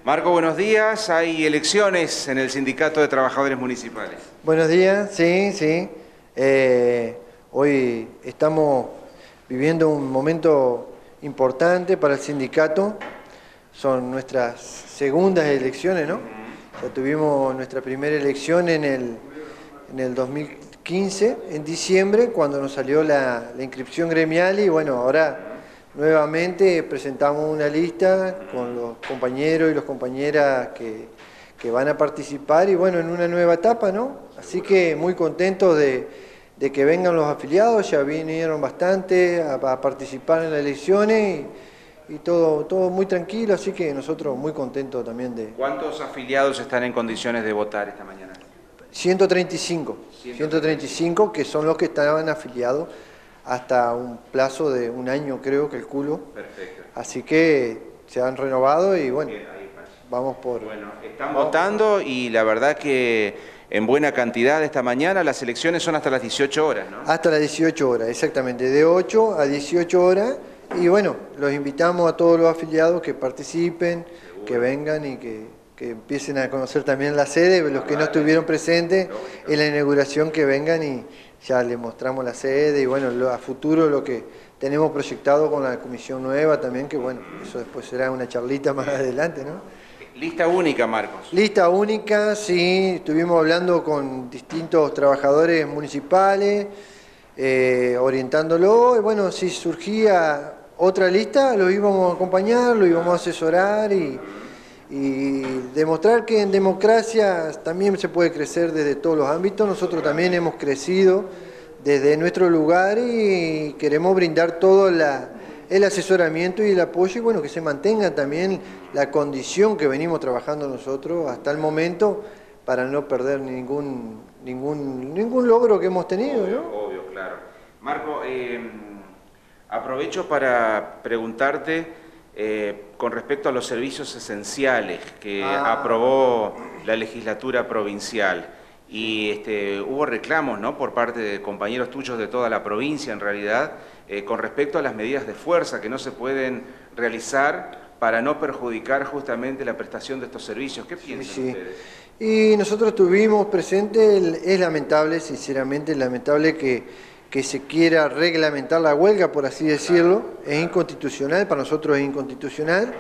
Marco, buenos días. Hay elecciones en el Sindicato de Trabajadores Municipales. Buenos días, sí. Hoy estamos viviendo un momento importante para el sindicato. Son nuestras segundas elecciones, ¿no? Ya tuvimos nuestra primera elección en el 2015, en diciembre, cuando nos salió la inscripción gremial y bueno, ahora nuevamente presentamos una lista con los compañeros y las compañeras que van a participar y bueno, en una nueva etapa, ¿no? Así que muy contentos de que vengan los afiliados, ya vinieron bastante a participar en las elecciones y todo muy tranquilo, así que nosotros muy contentos también de... ¿Cuántos afiliados están en condiciones de votar esta mañana? 135 que son los que estaban afiliados hasta un plazo de un año, creo, calculo. Perfecto. Así que se han renovado y bueno, Bien, ahí pasa. vamos por... Bueno, están votando y la verdad que en buena cantidad esta mañana. Las elecciones son hasta las 18 horas, ¿no? Hasta las 18 horas, exactamente, de 8 a 18 horas. Y bueno, los invitamos a todos los afiliados que participen, seguro, que vengan y que empiecen a conocer también la sede, los que no estuvieron presentes en la inauguración, que vengan y ya les mostramos la sede y bueno, a futuro lo que tenemos proyectado con la comisión nueva también, que bueno, eso después será una charlita más adelante, ¿no? Lista única, Marcos. Lista única, sí, estuvimos hablando con distintos trabajadores municipales, orientándolo, y bueno, si surgía otra lista, lo íbamos a acompañar, lo íbamos a asesorar y demostrar que en democracia también se puede crecer desde todos los ámbitos. Nosotros también hemos crecido desde nuestro lugar y queremos brindar todo el asesoramiento y el apoyo y bueno, que se mantenga también la condición que venimos trabajando nosotros hasta el momento para no perder ningún logro que hemos tenido, ¿no? Obvio, claro. Marco, aprovecho para preguntarte con respecto a los servicios esenciales que aprobó la legislatura provincial y hubo reclamos, ¿no?, por parte de compañeros tuyos de toda la provincia en realidad con respecto a las medidas de fuerza que no se pueden realizar para no perjudicar justamente la prestación de estos servicios. ¿Qué piensan ustedes? Y nosotros tuvimos presente, es lamentable, sinceramente, lamentable que se quiera reglamentar la huelga, por así decirlo, es inconstitucional, para nosotros es inconstitucional,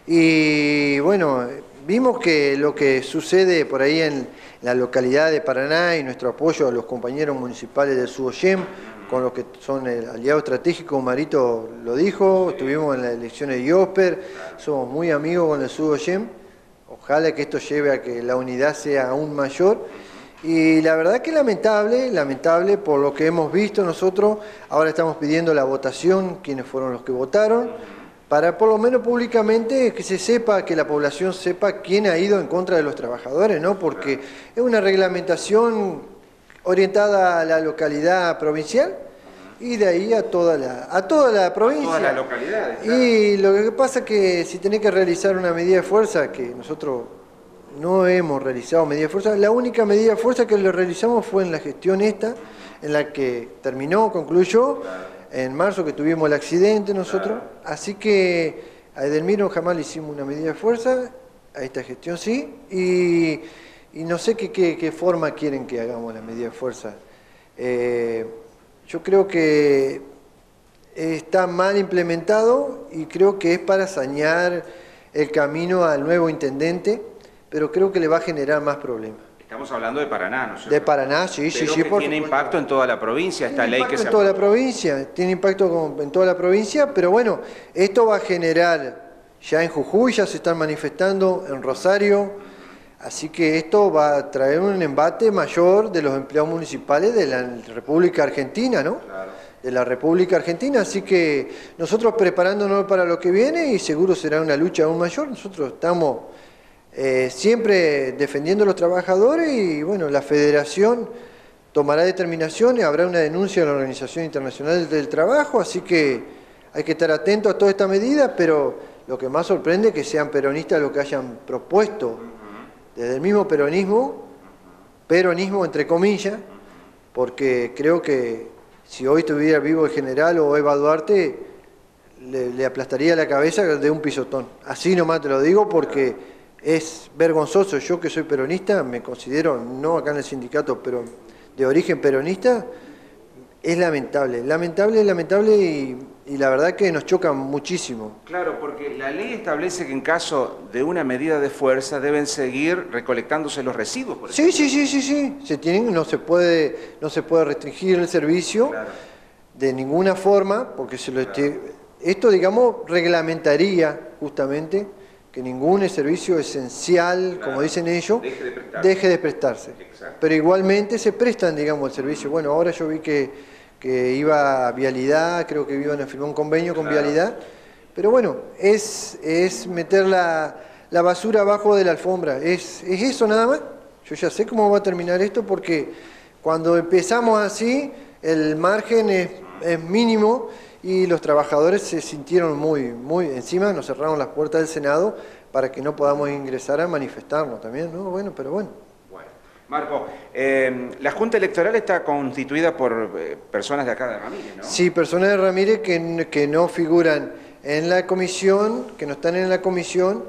y bueno, vimos que lo que sucede por ahí en la localidad de Paraná y nuestro apoyo a los compañeros municipales del SUOYEM, con los que son el aliado estratégico, Marito lo dijo, estuvimos en las elecciones de IOSPER, somos muy amigos con el SUOYEM, ojalá que esto lleve a que la unidad sea aún mayor. Y la verdad que lamentable por lo que hemos visto nosotros. Ahora estamos pidiendo la votación, quienes fueron los que votaron, para por lo menos públicamente que se sepa, que la población sepa quién ha ido en contra de los trabajadores, ¿no? Porque es una reglamentación orientada a la localidad provincial y de ahí a toda la provincia. A todas las localidades. Claro. Y lo que pasa es que si tenés que realizar una medida de fuerza, que nosotros no hemos realizado medida de fuerza. La única medida de fuerza que lo realizamos fue en la gestión esta, en la que concluyó, en marzo, que tuvimos el accidente nosotros. Así que a Edelmiro jamás le hicimos una medida de fuerza, a esta gestión sí, y no sé qué forma quieren que hagamos la medida de fuerza. Yo creo que está mal implementado y creo que es para sanear el camino al nuevo intendente, pero creo que le va a generar más problemas. Estamos hablando de Paraná, ¿no es cierto? De Paraná, sí. Pero tiene impacto en toda la provincia, esta ley que se... Tiene impacto en toda la provincia, tiene impacto en toda la provincia, pero bueno, esto va a generar, ya en Jujuy ya se están manifestando, en Rosario, así que esto va a traer un embate mayor de los empleados municipales de la República Argentina, ¿no? Claro. De la República Argentina, así que nosotros preparándonos para lo que viene y seguro será una lucha aún mayor. Nosotros estamos siempre defendiendo a los trabajadores y bueno, la federación tomará determinaciones, habrá una denuncia en la Organización Internacional del Trabajo, así que hay que estar atentos a toda esta medida, pero lo que más sorprende es que sean peronistas los que hayan propuesto, desde el mismo peronismo entre comillas, porque creo que si hoy estuviera vivo el general o Eva Duarte, le aplastaría la cabeza de un pisotón. Así nomás te lo digo porque es vergonzoso. Yo que soy peronista, me considero, no acá en el sindicato, pero de origen peronista, es lamentable, lamentable y la verdad que nos choca muchísimo. Claro, porque la ley establece que en caso de una medida de fuerza deben seguir recolectándose los residuos, por ejemplo. Sí. No se puede restringir el servicio, claro, de ninguna forma, porque esto, digamos, reglamentaría justamente que ningún servicio esencial, claro, como dicen ellos, deje de prestarse. Pero igualmente se prestan, digamos, el servicio. Bueno, ahora yo vi que iba a Vialidad, creo que iban a firmar un convenio con, claro, Vialidad, pero bueno, es meter la basura abajo de la alfombra, es eso nada más. Yo ya sé cómo va a terminar esto, porque cuando empezamos así, el margen es mínimo y los trabajadores se sintieron muy, encima nos cerraron las puertas del Senado para que no podamos ingresar a manifestarnos también, ¿no? Bueno, pero bueno. Marco, la Junta Electoral está constituida por personas de acá de Ramírez, ¿no? Sí, personas de Ramírez que no figuran en la comisión, que no están en la comisión,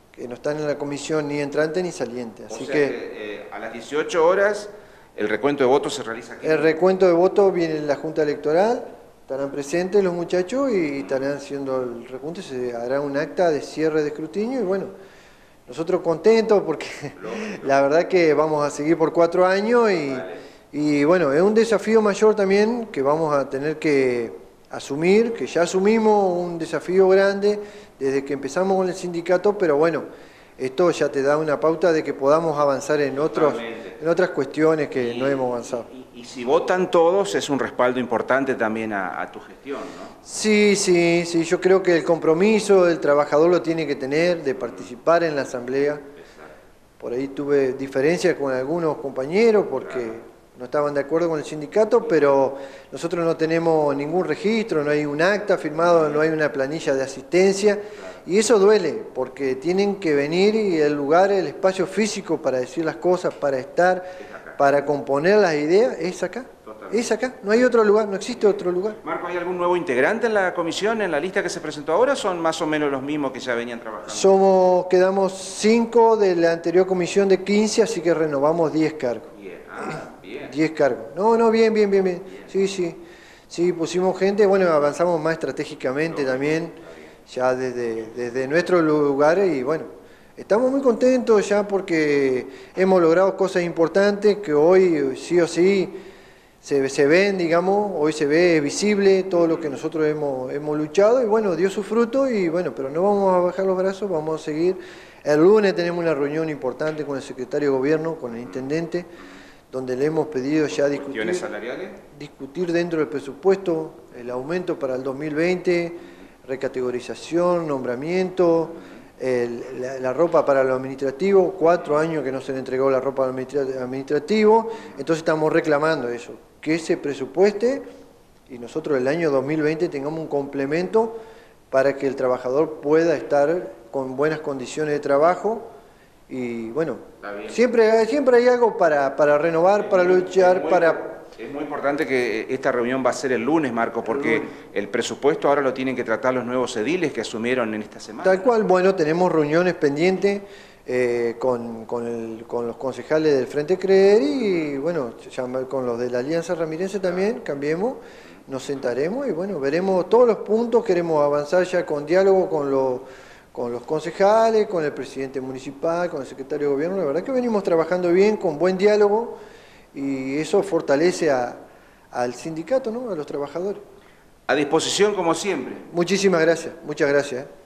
ni entrante ni saliente. Así que a las 18 horas el recuento de votos se realiza aquí. El recuento de votos viene en la Junta Electoral, estarán presentes los muchachos y estarán haciendo el recuento, se hará un acta de cierre de escrutinio y bueno, nosotros contentos porque la verdad que vamos a seguir por 4 años y bueno, es un desafío mayor también que vamos a tener que asumir, que ya asumimos un desafío grande desde que empezamos con el sindicato, pero bueno, esto ya te da una pauta de que podamos avanzar en otras cuestiones que no hemos avanzado. Y si votan todos es un respaldo importante también a tu gestión, ¿no? Sí, yo creo que el compromiso del trabajador lo tiene que tener, de participar en la asamblea. Por ahí tuve diferencias con algunos compañeros porque no estaban de acuerdo con el sindicato, pero nosotros no tenemos ningún registro, no hay un acta firmado, no hay una planilla de asistencia, y eso duele, porque tienen que venir y el lugar, el espacio físico para decir las cosas, para estar, para componer las ideas, es acá. Es acá, no hay otro lugar, no existe otro lugar. Marco, ¿hay algún nuevo integrante en la comisión, en la lista que se presentó ahora, o son más o menos los mismos que ya venían trabajando? Quedamos 5 de la anterior comisión de 15, así que renovamos 10 cargos. Bien. 10 cargos. No, bien. Sí, pusimos gente, bueno, avanzamos más estratégicamente también, ya desde nuestros lugares y bueno, estamos muy contentos ya porque hemos logrado cosas importantes que hoy sí o sí se ven, digamos, hoy se ve visible todo lo que nosotros hemos luchado y bueno, dio su fruto y bueno, pero no vamos a bajar los brazos, vamos a seguir. El lunes tenemos una reunión importante con el secretario de Gobierno, con el intendente, donde le hemos pedido ya ¿Cuestiones salariales? Discutir dentro del presupuesto el aumento para el 2020, recategorización, nombramiento, la ropa para lo administrativo, 4 años que no se le entregó la ropa administrativo, entonces estamos reclamando eso, que se presupueste y nosotros el año 2020 tengamos un complemento para que el trabajador pueda estar con buenas condiciones de trabajo y bueno, siempre hay algo para renovar, para luchar, Es muy importante que esta reunión va a ser el lunes, Marco, porque el presupuesto ahora lo tienen que tratar los nuevos ediles que asumieron en esta semana. Tal cual, bueno, tenemos reuniones pendientes con los concejales del Frente Creer y bueno, con los de la Alianza Ramirense también, Cambiemos, nos sentaremos y bueno, veremos todos los puntos, queremos avanzar ya con diálogo con los concejales, con el presidente municipal, con el secretario de Gobierno, la verdad que venimos trabajando bien, con buen diálogo y eso fortalece al sindicato, ¿no? A los trabajadores. A disposición como siempre. Muchísimas gracias, muchas gracias.